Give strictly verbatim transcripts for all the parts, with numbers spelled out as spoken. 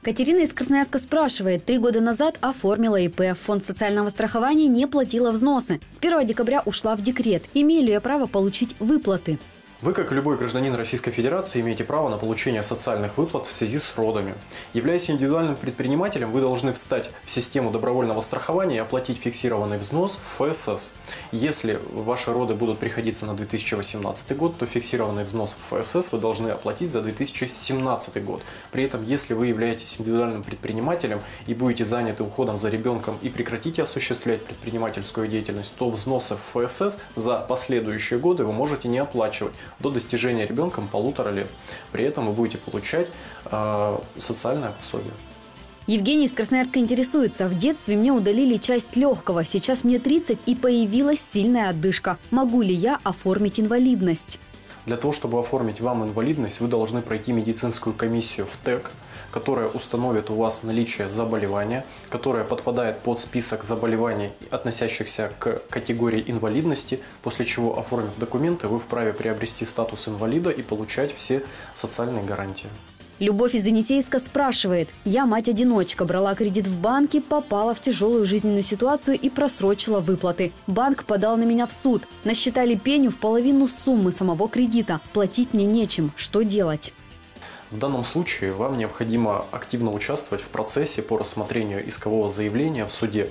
Катерина из Красноярска спрашивает. Три года назад оформила ИП. Фонд социального страхования не платила взносы. С первого декабря ушла в декрет. Имею ли я право получить выплаты? Вы, как и любой гражданин Российской Федерации, имеете право на получение социальных выплат в связи с родами. Являясь индивидуальным предпринимателем, вы должны встать в систему добровольного страхования и оплатить фиксированный взнос в эф эс эс. Если ваши роды будут приходиться на две тысячи восемнадцатый год, то фиксированный взнос в эф эс эс вы должны оплатить за две тысячи семнадцатый год. При этом, если вы являетесь индивидуальным предпринимателем и будете заняты уходом за ребенком и прекратите осуществлять предпринимательскую деятельность, то взносы в эф эс эс за последующие годы вы можете не оплачивать до достижения ребенком полутора лет. При этом вы будете получать э, социальное пособие. Евгений из Красноярска интересуется. В детстве мне удалили часть легкого. Сейчас мне тридцать и появилась сильная отдышка. Могу ли я оформить инвалидность? Для того, чтобы оформить вам инвалидность, вы должны пройти медицинскую комиссию в ТЭК, которая установит у вас наличие заболевания, которое подпадает под список заболеваний, относящихся к категории инвалидности, после чего, оформив документы, вы вправе приобрести статус инвалида и получать все социальные гарантии. Любовь из Енисейска спрашивает. Я мать-одиночка, брала кредит в банке, попала в тяжелую жизненную ситуацию и просрочила выплаты. Банк подал на меня в суд. Насчитали пеню в половину суммы самого кредита. Платить мне нечем. Что делать? В данном случае вам необходимо активно участвовать в процессе по рассмотрению искового заявления в суде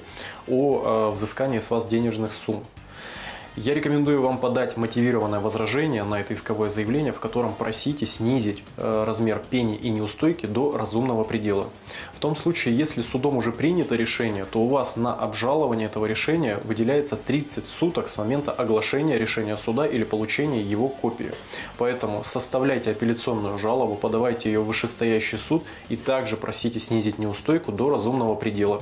о взыскании с вас денежных сумм. Я рекомендую вам подать мотивированное возражение на это исковое заявление, в котором просите снизить размер пени и неустойки до разумного предела. В том случае, если судом уже принято решение, то у вас на обжалование этого решения выделяется тридцать суток с момента оглашения решения суда или получения его копии. Поэтому составляйте апелляционную жалобу, подавайте ее в вышестоящий суд и также просите снизить неустойку до разумного предела.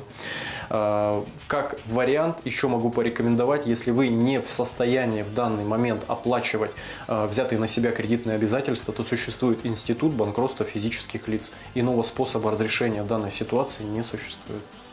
Как вариант еще могу порекомендовать, если вы не в состоянии в данный момент оплачивать взятые на себя кредитные обязательства, то существует институт банкротства физических лиц. Иного способа разрешения данной ситуации не существует.